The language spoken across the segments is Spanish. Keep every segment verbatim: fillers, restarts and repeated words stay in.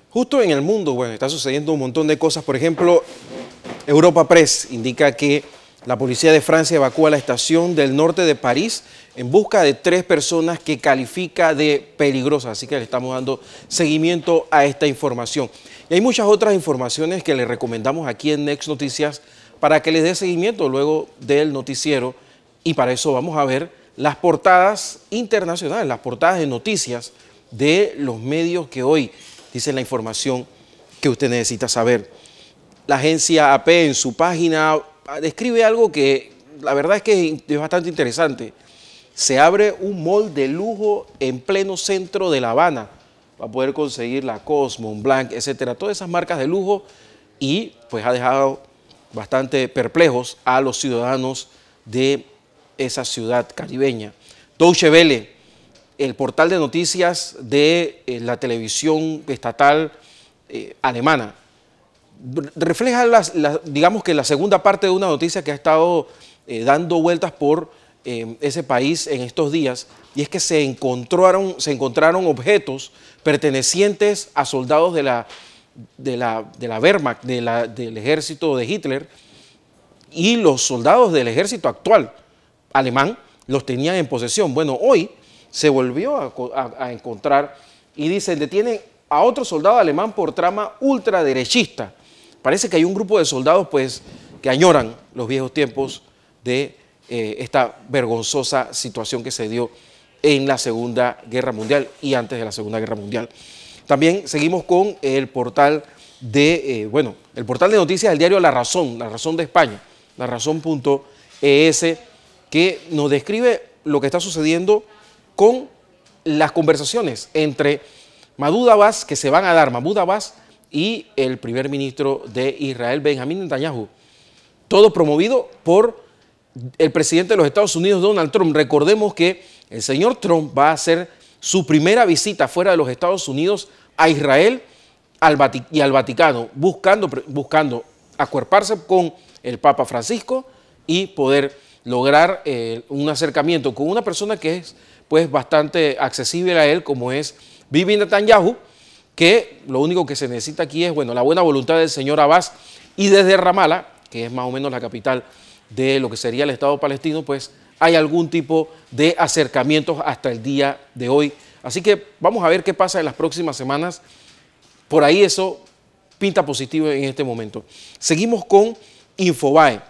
Justo en el mundo, bueno, está sucediendo un montón de cosas. Por ejemplo, Europa Press indica que la policía de Francia evacúa la estación del norte de París en busca de tres personas que califica de peligrosas. Así que le estamos dando seguimiento a esta información. Y hay muchas otras informaciones que le recomendamos aquí en Next Noticias para que les dé seguimiento luego del noticiero. Y para eso vamos a ver las portadas internacionales, las portadas de noticias de los medios que hoy dicen la información que usted necesita saber. La agencia A P en su página describe algo que la verdad es que es bastante interesante. Se abre un mall de lujo en pleno centro de La Habana para poder conseguir la Cosmo, Montblanc, etcétera, todas esas marcas de lujo, y pues ha dejado bastante perplejos a los ciudadanos de esa ciudad caribeña. Deutsche Welle, el portal de noticias de eh, la televisión estatal eh, alemana, refleja, las, la, digamos que la segunda parte de una noticia que ha estado eh, dando vueltas por eh, ese país en estos días, y es que se encontraron, se encontraron objetos pertenecientes a soldados de la, de la, de la Wehrmacht, de la, del ejército de Hitler, y los soldados del ejército actual alemán los tenían en posesión. Bueno, hoy se volvió a, a, a encontrar, y dicen, detienen a otro soldado alemán por trama ultraderechista. Parece que hay un grupo de soldados pues, que añoran los viejos tiempos de eh, esta vergonzosa situación que se dio en la Segunda Guerra Mundial y antes de la Segunda Guerra Mundial. También seguimos con el portal de, eh, bueno, el portal de noticias del diario La Razón, La Razón de España, la razón punto e ese, que nos describe lo que está sucediendo con las conversaciones entre Mahmoud Abbas, que se van a dar Mahmoud Abbas y el primer ministro de Israel, Benjamín Netanyahu. Todo promovido por el presidente de los Estados Unidos, Donald Trump. Recordemos que el señor Trump va a hacer su primera visita fuera de los Estados Unidos a Israel al Vatic- y al Vaticano, buscando, buscando acuerparse con el Papa Francisco y poder lograr eh, un acercamiento con una persona que es pues bastante accesible a él, como es Bibi Netanyahu, que lo único que se necesita aquí es, bueno, la buena voluntad del señor Abbas, y desde Ramallah, que es más o menos la capital de lo que sería el Estado palestino, pues hay algún tipo de acercamientos hasta el día de hoy. Así que vamos a ver qué pasa en las próximas semanas. Por ahí eso pinta positivo en este momento. Seguimos con Infobae.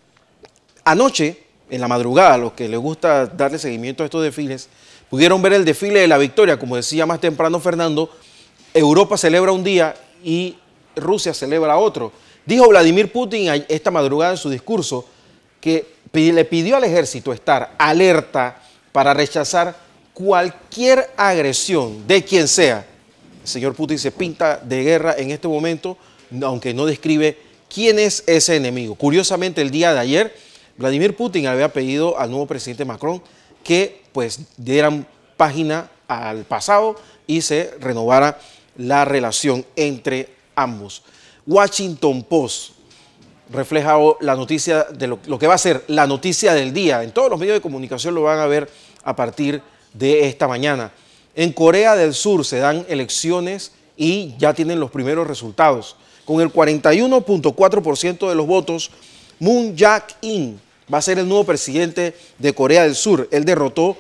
Anoche, en la madrugada, a los que les gusta darle seguimiento a estos desfiles, pudieron ver el desfile de la victoria. Como decía más temprano Fernando, Europa celebra un día y Rusia celebra otro. Dijo Vladimir Putin esta madrugada en su discurso que le pidió al ejército estar alerta para rechazar cualquier agresión de quien sea. El señor Putin se pinta de guerra en este momento, aunque no describe quién es ese enemigo. Curiosamente, el día de ayer, Vladimir Putin había pedido al nuevo presidente Macron que pues dieran página al pasado y se renovara la relación entre ambos. Washington Post refleja la noticia de lo, lo que va a ser la noticia del día. En todos los medios de comunicación lo van a ver a partir de esta mañana. En Corea del Sur se dan elecciones y ya tienen los primeros resultados. Con el cuarenta y uno punto cuatro por ciento de los votos, Moon Jae-in va a ser el nuevo presidente de Corea del Sur. Él derrotó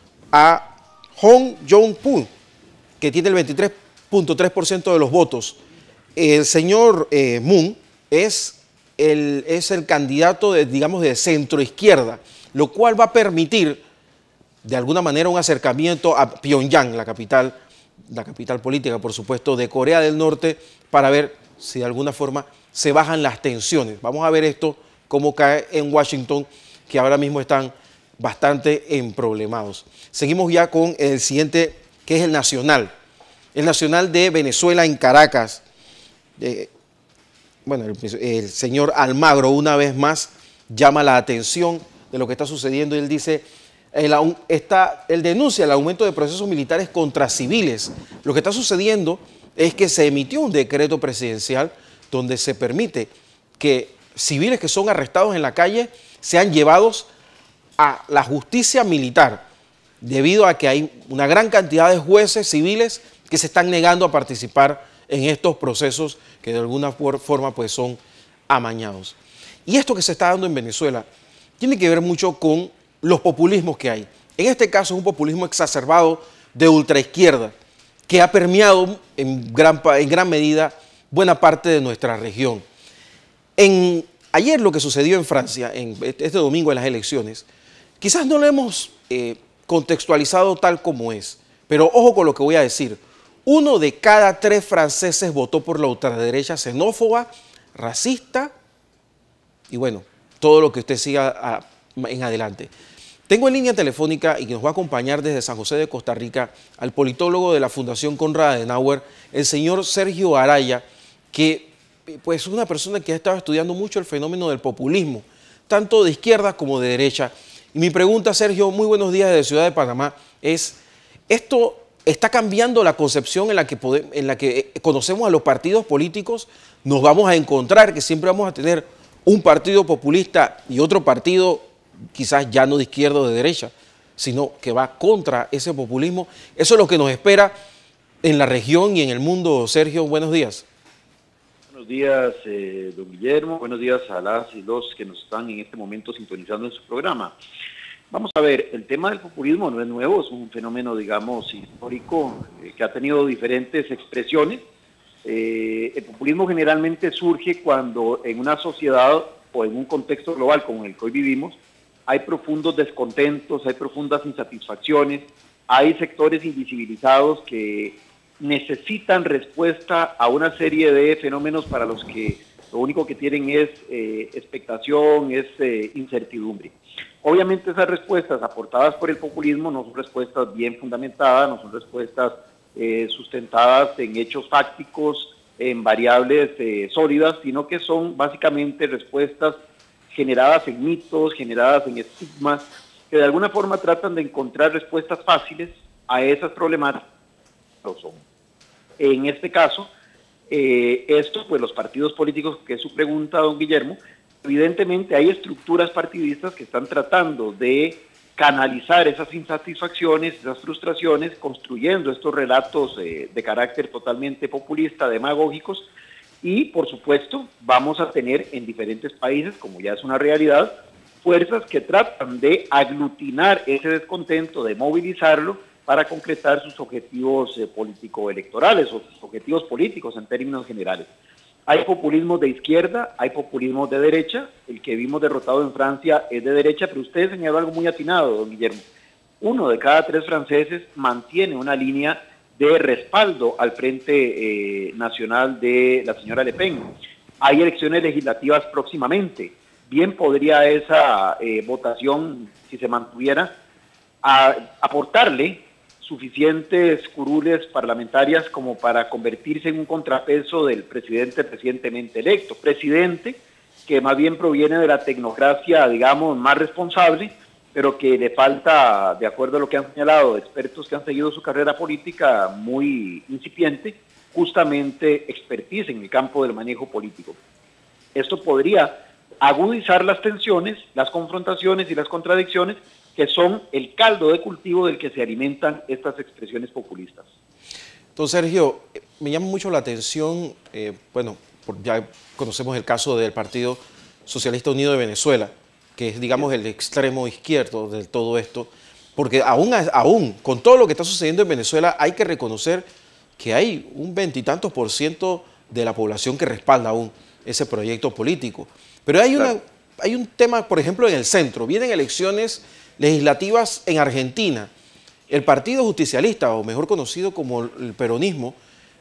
a Hong Jong-pun, que tiene el veintitrés punto tres por ciento de los votos. El señor eh, Moon es el, es el candidato, de, digamos, de centro-izquierda, lo cual va a permitir, de alguna manera, un acercamiento a Pyongyang, la capital, la capital política, por supuesto, de Corea del Norte, para ver si de alguna forma se bajan las tensiones. Vamos a ver esto, cómo cae en Washington, que ahora mismo están bastante emproblemados. Seguimos ya con el siguiente, que es el Nacional. El Nacional de Venezuela en Caracas. Eh, bueno, el, el señor Almagro una vez más llama la atención de lo que está sucediendo. Él dice, el, está, él denuncia el aumento de procesos militares contra civiles. Lo que está sucediendo es que se emitió un decreto presidencial donde se permite que civiles que son arrestados en la calle sean llevados a la justicia militar, debido a que hay una gran cantidad de jueces civiles que se están negando a participar en estos procesos que de alguna forma pues son amañados. Y esto que se está dando en Venezuela tiene que ver mucho con los populismos que hay. En este caso es un populismo exacerbado de ultraizquierda que ha permeado en gran, en gran medida buena parte de nuestra región. En, ayer lo que sucedió en Francia, en este domingo en las elecciones, quizás no lo hemos eh, contextualizado tal como es, pero ojo con lo que voy a decir. Uno de cada tres franceses votó por la ultraderecha xenófoba, racista y bueno, todo lo que usted siga a, en adelante. Tengo en línea telefónica y que nos va a acompañar desde San José de Costa Rica al politólogo de la Fundación Konrad Adenauer, el señor Sergio Araya, que pues, es una persona que ha estado estudiando mucho el fenómeno del populismo, tanto de izquierda como de derecha. Y mi pregunta, Sergio, muy buenos días desde Ciudad de Panamá, es, ¿esto está cambiando la concepción en la que, podemos, en la que conocemos a los partidos políticos? ¿Nos vamos a encontrar que siempre vamos a tener un partido populista y otro partido quizás ya no de izquierda o de derecha, sino que va contra ese populismo? Eso es lo que nos espera en la región y en el mundo. Sergio, buenos días. Buenos días, eh, don Guillermo. Buenos días a las y los que nos están en este momento sintonizando en su programa. Vamos a ver, el tema del populismo no es nuevo, es un fenómeno, digamos, histórico eh, que ha tenido diferentes expresiones. Eh, el populismo generalmente surge cuando en una sociedad o en un contexto global como el que hoy vivimos, hay profundos descontentos, hay profundas insatisfacciones, hay sectores invisibilizados que necesitan respuesta a una serie de fenómenos para los que lo único que tienen es eh, expectación, es eh, incertidumbre. Obviamente esas respuestas aportadas por el populismo no son respuestas bien fundamentadas, no son respuestas eh, sustentadas en hechos fácticos, en variables eh, sólidas, sino que son básicamente respuestas generadas en mitos, generadas en estigmas, que de alguna forma tratan de encontrar respuestas fáciles a esas problemáticas. Lo son. En este caso, eh, esto, pues los partidos políticos, que es su pregunta, don Guillermo, evidentemente hay estructuras partidistas que están tratando de canalizar esas insatisfacciones, esas frustraciones, construyendo estos relatos eh, de carácter totalmente populista, demagógicos, y por supuesto vamos a tener en diferentes países, como ya es una realidad, fuerzas que tratan de aglutinar ese descontento, de movilizarlo para concretar sus objetivos eh, político-electorales o sus objetivos políticos en términos generales. Hay populismo de izquierda, hay populismo de derecha, el que vimos derrotado en Francia es de derecha, pero usted señaló algo muy atinado, don Guillermo. Uno de cada tres franceses mantiene una línea de respaldo al Frente eh, Nacional de la señora Le Pen. Hay elecciones legislativas próximamente. Bien podría esa eh, votación, si se mantuviera, a, aportarle suficientes curules parlamentarias como para convertirse en un contrapeso del presidente recientemente electo. Presidente que más bien proviene de la tecnocracia, digamos, más responsable, pero que le falta, de acuerdo a lo que han señalado expertos que han seguido su carrera política muy incipiente, justamente expertise en el campo del manejo político. Esto podría agudizar las tensiones, las confrontaciones y las contradicciones que son el caldo de cultivo del que se alimentan estas expresiones populistas. Entonces, Sergio, me llama mucho la atención, eh, bueno, ya conocemos el caso del Partido Socialista Unido de Venezuela, que es, digamos, el extremo izquierdo de todo esto, porque aún, aún con todo lo que está sucediendo en Venezuela, hay que reconocer que hay un veintitantos por ciento de la población que respalda aún ese proyecto político. Pero hay, una, claro. hay un tema, por ejemplo, en el centro. Vienen elecciones legislativas en Argentina. El Partido Justicialista, o mejor conocido como el peronismo,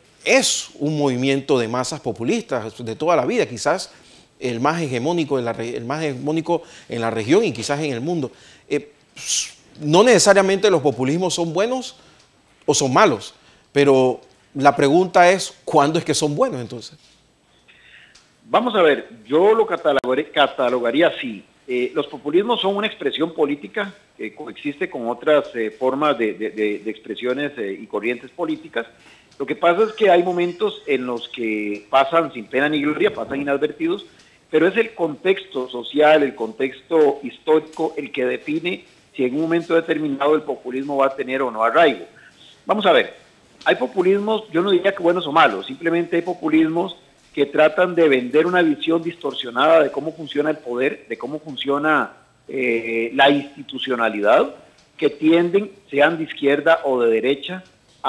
es un movimiento de masas populistas de toda la vida, quizás el más hegemónico en la, el más hegemónico en la región y quizás en el mundo. Eh, no necesariamente los populismos son buenos o son malos, pero la pregunta es, ¿cuándo es que son buenos entonces? Vamos a ver, yo lo catalogaría, catalogaría así. Eh, los populismos son una expresión política que coexiste con otras eh, formas de, de, de, de expresiones eh, y corrientes políticas. Lo que pasa es que hay momentos en los que pasan sin pena ni gloria, pasan inadvertidos, pero es el contexto social, el contexto histórico el que define si en un momento determinado el populismo va a tener o no arraigo. Vamos a ver, hay populismos, yo no diría que buenos o malos, simplemente hay populismos que tratan de vender una visión distorsionada de cómo funciona el poder, de cómo funciona eh, la institucionalidad, que tienden, sean de izquierda o de derecha,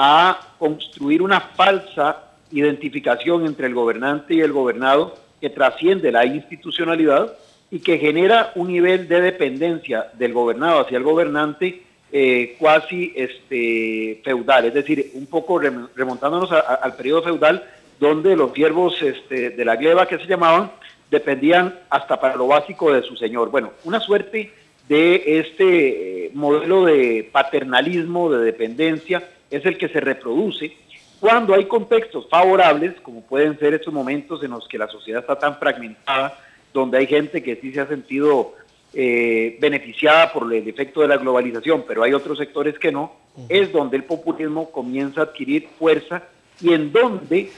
a construir una falsa identificación entre el gobernante y el gobernado que trasciende la institucionalidad y que genera un nivel de dependencia del gobernado hacia el gobernante eh, cuasi este, feudal, es decir, un poco remontándonos a, a, al periodo feudal, donde los siervos este, de la gleba, que se llamaban, dependían hasta para lo básico de su señor. Bueno, una suerte de este eh, modelo de paternalismo, de dependencia, es el que se reproduce cuando hay contextos favorables, como pueden ser estos momentos en los que la sociedad está tan fragmentada, donde hay gente que sí se ha sentido eh, beneficiada por el efecto de la globalización, pero hay otros sectores que no, uh-huh. Es donde el populismo comienza a adquirir fuerza y en donde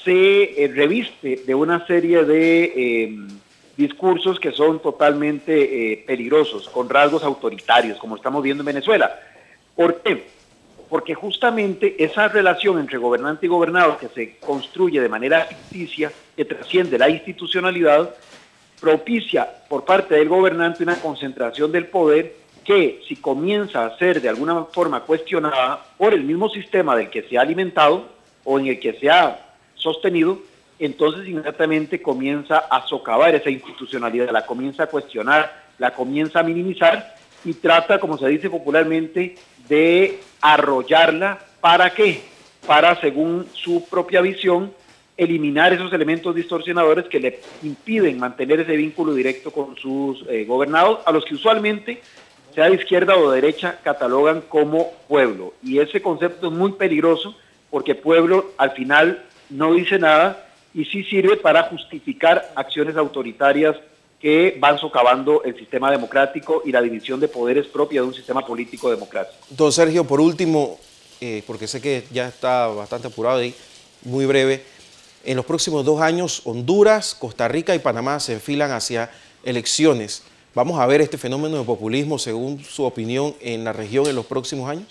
se eh, reviste de una serie de eh, discursos que son totalmente eh, peligrosos, con rasgos autoritarios, como estamos viendo en Venezuela. ¿Por qué? Porque justamente esa relación entre gobernante y gobernado que se construye de manera ficticia, que trasciende la institucionalidad, propicia por parte del gobernante una concentración del poder que, si comienza a ser de alguna forma cuestionada por el mismo sistema del que se ha alimentado o en el que se ha sostenido, entonces inmediatamente comienza a socavar esa institucionalidad, la comienza a cuestionar, la comienza a minimizar y trata, como se dice popularmente, de arrollarla. ¿Para qué? Para, según su propia visión, eliminar esos elementos distorsionadores que le impiden mantener ese vínculo directo con sus eh, gobernados, a los que usualmente, sea de izquierda o de derecha, catalogan como pueblo. Y ese concepto es muy peligroso porque pueblo al final no dice nada y sí sirve para justificar acciones autoritarias que van socavando el sistema democrático y la división de poderes propia de un sistema político democrático. Don Sergio, por último, eh, porque sé que ya está bastante apurado ahí, muy breve, en los próximos dos años Honduras, Costa Rica y Panamá se enfilan hacia elecciones. ¿Vamos a ver este fenómeno de populismo, según su opinión, en la región en los próximos años?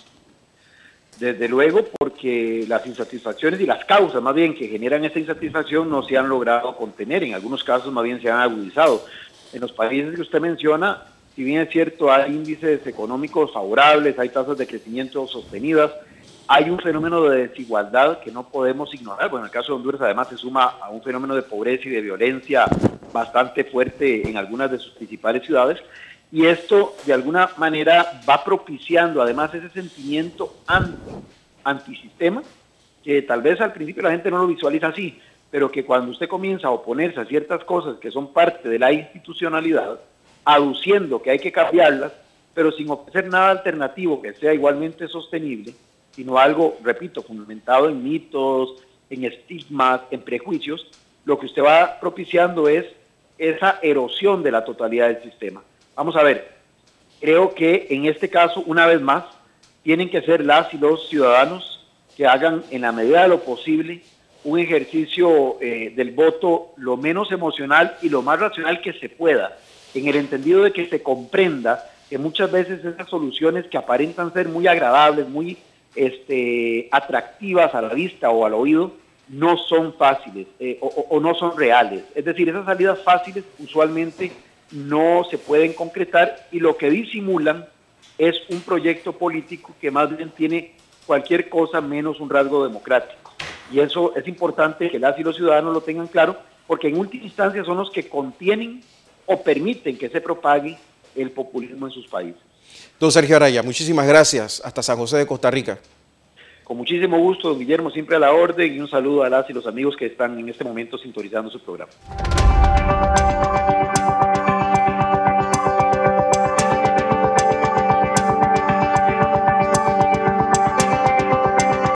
Desde luego, porque las insatisfacciones y las causas más bien que generan esa insatisfacción no se han logrado contener, en algunos casos más bien se han agudizado. En los países que usted menciona, si bien es cierto, hay índices económicos favorables, hay tasas de crecimiento sostenidas, hay un fenómeno de desigualdad que no podemos ignorar. Bueno, en el caso de Honduras además se suma a un fenómeno de pobreza y de violencia bastante fuerte en algunas de sus principales ciudades. Y esto, de alguna manera, va propiciando además ese sentimiento anti, antisistema, que tal vez al principio la gente no lo visualiza así, pero que cuando usted comienza a oponerse a ciertas cosas que son parte de la institucionalidad, aduciendo que hay que cambiarlas, pero sin ofrecer nada alternativo que sea igualmente sostenible, sino algo, repito, fundamentado en mitos, en estigmas, en prejuicios, lo que usted va propiciando es esa erosión de la totalidad del sistema. Vamos a ver, creo que en este caso, una vez más, tienen que ser las y los ciudadanos que hagan en la medida de lo posible un ejercicio eh, del voto lo menos emocional y lo más racional que se pueda, en el entendido de que se comprenda que muchas veces esas soluciones que aparentan ser muy agradables, muy este, atractivas a la vista o al oído, no son fáciles eh, o, o no son reales. Es decir, esas salidas fáciles usualmente no se pueden concretar y lo que disimulan es un proyecto político que más bien tiene cualquier cosa menos un rasgo democrático. Y eso es importante que las y los ciudadanos lo tengan claro, porque en última instancia son los que contienen o permiten que se propague el populismo en sus países. Don Sergio Araya, muchísimas gracias. Hasta San José de Costa Rica. Con muchísimo gusto, don Guillermo, siempre a la orden, y un saludo a las y los amigos que están en este momento sintonizando su programa.